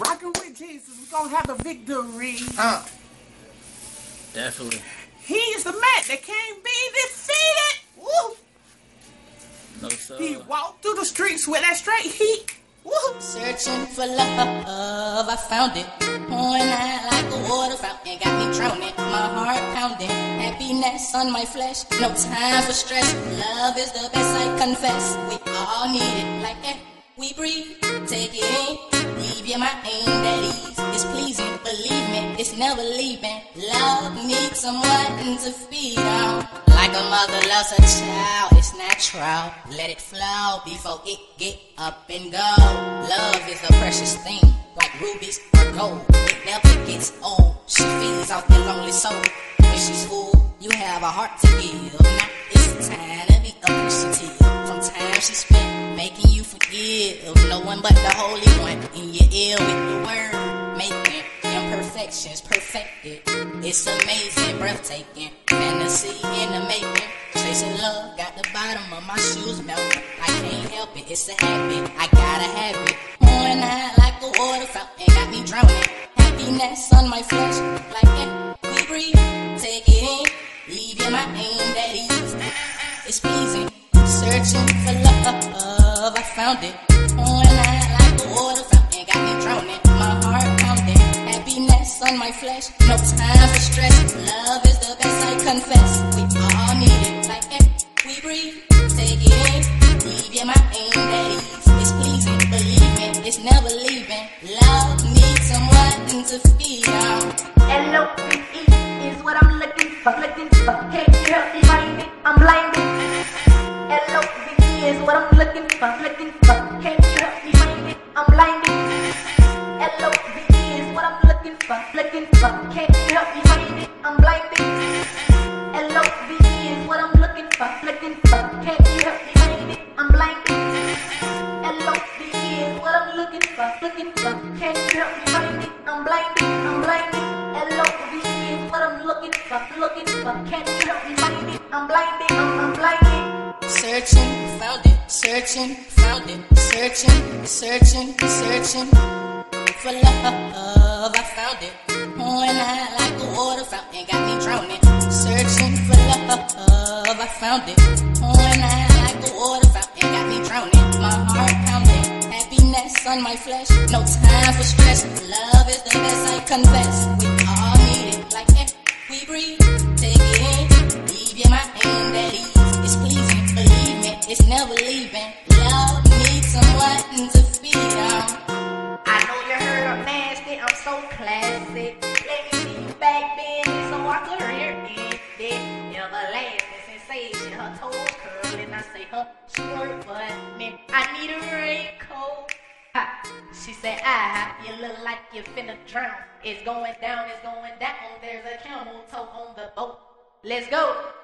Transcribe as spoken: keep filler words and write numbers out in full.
rocking with Jesus, we're gonna have the victory. Huh. Definitely. He is the man that can't be defeated. Woo! No, sir. He walked through the streets with that straight heat. Woo! Searching for love, I found it. Pouring out like a water fountain, got me drowning. My heart pounding, happiness on my flesh. No time for stress. Love is the best, I confess. We all need it, like air we breathe. Take it in, leave your mind at ease. It's pleasing, believe me, it's never leaving. Love needs someone to feed on. Like a mother loves her child, it's natural. Let it flow before it get up and go. Love is a precious thing, like rubies or gold. It never gets old. She feeds off your lonely soul. When she's full, you have a heart to give. Now it's time to be appreciative. From time she spent making you forgive. No one but the Holy One in your ear with the word. Making imperfections perfected. It's amazing, breathtaking. Fantasy in the making. Chasing love, got the bottom of my shoes melting. I can't help it, it's a habit. I gotta have it. Pouring out like a water fountain, got me drowning. Happiness on my flesh, like air we breathe. Take it in, leave your mind at ease. It's pleasing, searching for love, I found it. Pouring out like a water fountain, got me drowning. My heart pounding, happiness on my flesh. No time for stress, love is the best, I confess. We all need it, like air we breathe. Take it in, leave your mind at ease. It's pleasing, believe me, it's never leaving. Love needs someone to feed on. L O V E is what I'm looking for, looking for. Can't you help me find it? I'm blinded. L O V E is what I'm looking for, looking for. Can't you help me find it? I'm blinded. L O V E is what I'm looking for, looking for. Can't you help me find it? I'm blinded. L O V E is what I'm looking for, looking for. Can't you help me find it? I'm blinded. L O V E is what I'm looking for, looking for. Can't you help me find it? I'm blinded, I'm blinded. L O V E is what I'm looking for, looking for. Can't you help me find it? I'm blinded, I'm, I'm blinded. Searching, found it, searching, found it. Searching, searching, searching for love, I found it. Pouring out like a water fountain, got me drowning. Searching for love, I found it. Pouring out like a water fountain, got me drowning. My heart pounding, happiness on my flesh. No time for stress, love is the best, I confess. We all need it, like air we breathe. Take it in, leave your mind at ease. It's pleasing, believe me, it's never leaving. Love needs someone to feed on. I know you heard I'm nasty, I'm so classic. Let me see you back bending so I could hear it. That everlasting sensation, her toes curling. I say her skirt buttoning. I need a raincoat. Ha. She said, ah, you look like you finna drown. It's going down, it's going down. There's a camel toe on the boat. Let's go.